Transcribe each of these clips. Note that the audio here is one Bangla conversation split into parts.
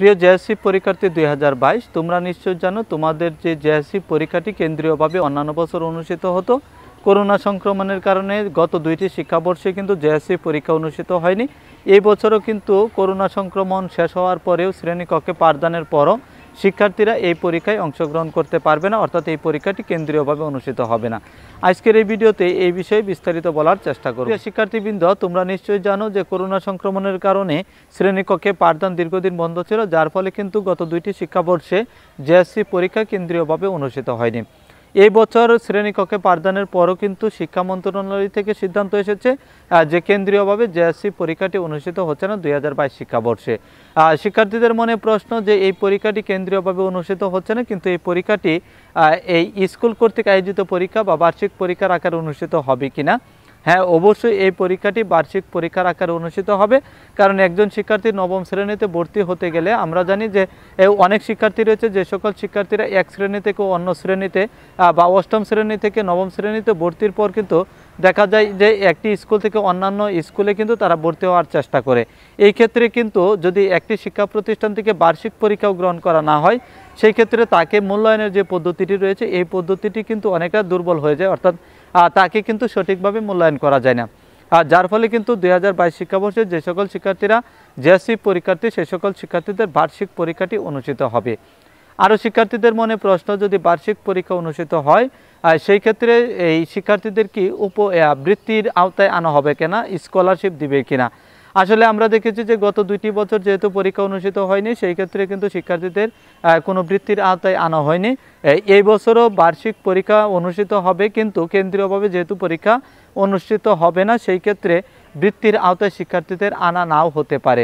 প্রিয় জেএসসি পরীক্ষার্থী 2022 তোমরা নিশ্চয় জানো তোমাদের যে জেএসসি পরীক্ষাটি কেন্দ্রীয়ভাবে অন্যান্য বছর অনুষ্ঠিত হতো। করোনা সংক্রমণের কারণে গত দুইটি শিক্ষাবর্ষে কিন্তু জেএসসি পরীক্ষা অনুষ্ঠিত হয়নি। এই বছরও কিন্তু করোনা সংক্রমণ শেষ হওয়ার পরেও শ্রেণীকক্ষে পাঠদানের পরও শিক্ষার্থীরা এই পরীক্ষায় অংশগ্রহণ করতে পারবে না, অর্থাৎ এই পরীক্ষাটি কেন্দ্রীয়ভাবে অনুষ্ঠিত হবে না। আজকের এই ভিডিওতে এই বিষয়ে বিস্তারিত বলার চেষ্টা করব। শিক্ষার্থীবৃন্দ, তোমরা নিশ্চয়ই জানো যে করোনা সংক্রমণের কারণে শ্রেণীকক্ষে পাঠদান দীর্ঘদিন বন্ধ ছিল, যার ফলে কিন্তু গত দুইটি শিক্ষাবর্ষে জেএসসি পরীক্ষা কেন্দ্রীয়ভাবে অনুষ্ঠিত হয়নি। এই বছর শ্রেণীকক্ষে পাঠদানের পরও কিন্তু শিক্ষা মন্ত্রণালয় থেকে সিদ্ধান্ত এসেছে যে কেন্দ্রীয়ভাবে জেএসসি পরীক্ষাটি অনুষ্ঠিত হচ্ছে না 2022 শিক্ষাবর্ষে। শিক্ষার্থীদের মনে প্রশ্ন যে এই পরীক্ষাটি কেন্দ্রীয়ভাবে অনুষ্ঠিত হচ্ছে না, কিন্তু এই পরীক্ষাটি এই স্কুল কর্তৃক আয়োজিত পরীক্ষা বা বার্ষিক পরীক্ষার আকারে অনুষ্ঠিত হবে কিনা। হ্যাঁ, অবশ্যই এই পরীক্ষাটি বার্ষিক পরীক্ষার আকারে অনুষ্ঠিত হবে, কারণ একজন শিক্ষার্থী নবম শ্রেণীতে ভর্তি হতে গেলে আমরা জানি যে অনেক শিক্ষার্থী রয়েছে যে সকল শিক্ষার্থীরা এক শ্রেণী থেকে অন্য শ্রেণীতে বা অষ্টম শ্রেণী থেকে নবম শ্রেণীতে ভর্তির পর কিন্তু দেখা যায় যে একটি স্কুল থেকে অন্যান্য স্কুলে কিন্তু তারা ভর্তি হওয়ার চেষ্টা করে। এই ক্ষেত্রে কিন্তু যদি একটি শিক্ষা প্রতিষ্ঠান থেকে বার্ষিক পরীক্ষাও গ্রহণ করা না হয়, সেই ক্ষেত্রে তাকে মূল্যায়নের যে পদ্ধতিটি রয়েছে এই পদ্ধতিটি কিন্তু অনেকটা দুর্বল হয়ে যায়, অর্থাৎ তাকে কিন্তু সঠিকভাবে মূল্যায়ন করা যায় না। যার ফলে কিন্তু 2022 শিক্ষাবর্ষে যে সকল শিক্ষার্থীরা জেএসসি পরীক্ষার্থী সেই সকল শিক্ষার্থীদের বার্ষিক পরীক্ষাটি অনুষ্ঠিত হবে। আরও শিক্ষার্থীদের মনে প্রশ্ন, যদি বার্ষিক পরীক্ষা অনুষ্ঠিত হয় সেই ক্ষেত্রে এই শিক্ষার্থীদের কি বৃত্তির আওতায় আনা হবে কিনা, স্কলারশিপ দিবে কিনা। আসলে আমরা দেখেছি যে গত দুইটি বছর যেহেতু পরীক্ষা অনুষ্ঠিত হয়নি, সেই ক্ষেত্রে কিন্তু শিক্ষার্থীদের কোনো বৃত্তির আওতায় আনা হয়নি। এই বছরও বার্ষিক পরীক্ষা অনুষ্ঠিত হবে, কিন্তু কেন্দ্রীয়ভাবে যেহেতু পরীক্ষা অনুষ্ঠিত হবে না, সেই ক্ষেত্রে বৃত্তির আওতায় শিক্ষার্থীদের আনা নাও হতে পারে।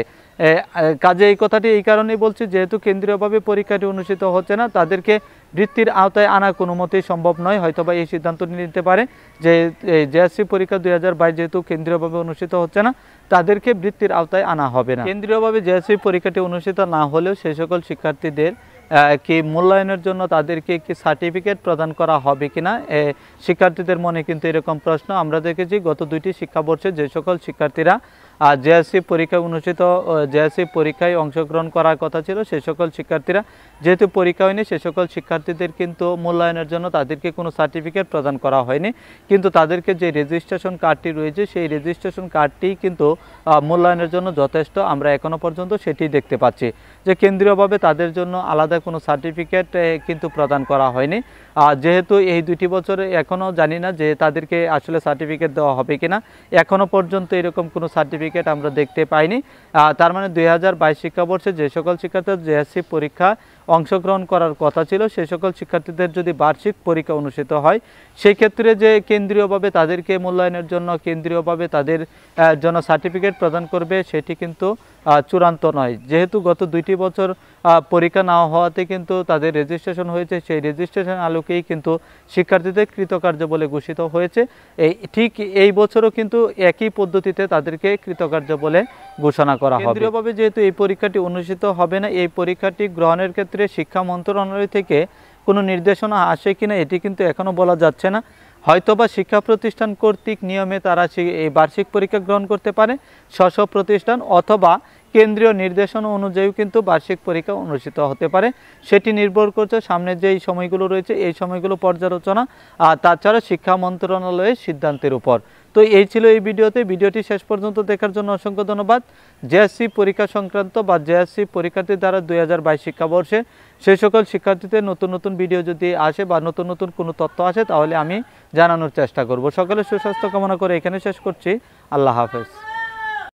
কাজে এই কথাটি এই কারণেই বলছি, যেহেতু কেন্দ্রীয়ভাবে পরীক্ষাটি অনুষ্ঠিত হচ্ছে না, তাদেরকে বৃত্তির আওতায় আনা কোনো মতেই সম্ভব নয়। হয়তোবা এই সিদ্ধান্ত নিতে পারে যে জেএসসি পরীক্ষা 2022 যেহেতু কেন্দ্রীয়ভাবে অনুষ্ঠিত হচ্ছে না, তাদেরকে বৃত্তির আওতায় আনা হবে না। কেন্দ্রীয়ভাবে জেএসসি পরীক্ষাটি অনুষ্ঠিত না হলেও সেই সকল শিক্ষার্থীদের কি মূল্যায়নের জন্য তাদেরকে কি সার্টিফিকেট প্রদান করা হবে কিনা, শিক্ষার্থীদের মনে কিন্তু এরকম প্রশ্ন। আমরা দেখেছি গত দুইটি শিক্ষাবর্ষে যে সকল শিক্ষার্থীরা জেএসসি পরীক্ষায় অংশগ্রহণ করার কথা ছিল, সেই সকল শিক্ষার্থীরা যেহেতু পরীক্ষা হয়নি, সেই সকল শিক্ষার্থীদের কিন্তু মূল্যায়নের জন্য তাদেরকে কোনো সার্টিফিকেট প্রদান করা হয়নি, কিন্তু তাদেরকে যে রেজিস্ট্রেশন কার্ডটি রয়েছে সেই রেজিস্ট্রেশন কার্ডটি কিন্তু মূল্যায়নের জন্য যথেষ্ট। আমরা এখনও পর্যন্ত সেটি দেখতে পাচ্ছি যে কেন্দ্রীয়ভাবে তাদের জন্য আলাদা কোনো সার্টিফিকেট কিন্তু প্রদান করা হয়নি। যেহেতু এই দুইটি বছরে এখনও জানি না যে তাদেরকে আসলে সার্টিফিকেট দেওয়া হবে কিনা, এখনও পর্যন্ত এরকম কোনো সার্টিফিকেট আমরা দেখতে পাইনি। তার মানে 2022 শিক্ষাবর্ষে যে সকল শিক্ষার্থীরা জেএসসি পরীক্ষা অংশগ্রহণ করার কথা ছিল, সেই সকল শিক্ষার্থীদের যদি বার্ষিক পরীক্ষা অনুষ্ঠিত হয়, সেই ক্ষেত্রে যে কেন্দ্রীয়ভাবে তাদেরকে মূল্যায়নের জন্য কেন্দ্রীয়ভাবে তাদের জন্য সার্টিফিকেট প্রদান করবে সেটি কিন্তু চূড়ান্ত নয়। যেহেতু গত দুইটি বছর পরীক্ষা না হওয়াতে কিন্তু তাদের রেজিস্ট্রেশন হয়েছে, সেই রেজিস্ট্রেশন আলোকেই কিন্তু শিক্ষার্থীদের কৃতকার্য বলে ঘোষিত হয়েছে। ঠিক এই বছরও কিন্তু একই পদ্ধতিতে তাদেরকে কৃতকার্য বলে ঘোষণা করা হবে। কেন্দ্রীয়ভাবে যেহেতু এই পরীক্ষাটি অনুষ্ঠিত হবে না, এই পরীক্ষাটি গ্রহণের ক্ষেত্রে শিক্ষা মন্ত্রণালয় থেকে কোনো নির্দেশনা আসে কিনা এটি কিন্তু এখনও বলা যাচ্ছে না। হয়তোবা শিক্ষা প্রতিষ্ঠান কর্তৃক নিয়মে তারা এই বার্ষিক পরীক্ষা গ্রহণ করতে পারে স্ব প্রতিষ্ঠান, অথবা কেন্দ্রীয় নির্দেশনা অনুযায়ী কিন্তু বার্ষিক পরীক্ষা অনুষ্ঠিত হতে পারে। সেটি নির্ভর করছে সামনে যেই সময়গুলো রয়েছে এই সময়গুলো পর্যালোচনা আর তাছাড়া শিক্ষা মন্ত্রণালয়ের সিদ্ধান্তের উপর। তো এই ছিল এই ভিডিওটি শেষ পর্যন্ত দেখার জন্য অসংখ্য ধন্যবাদ। জেএসসি পরীক্ষা সংক্রান্ত বা জেএসসি পরীক্ষার্থী দ্বারা 2022 শিক্ষাবর্ষে সেই সকল শিক্ষার্থীদের নতুন নতুন ভিডিও যদি আসে বা নতুন নতুন কোনো তথ্য আসে তাহলে আমি জানানোর চেষ্টা করব। সকলের সুস্বাস্থ্য কামনা করে এখানে শেষ করছি। আল্লাহ হাফেজ।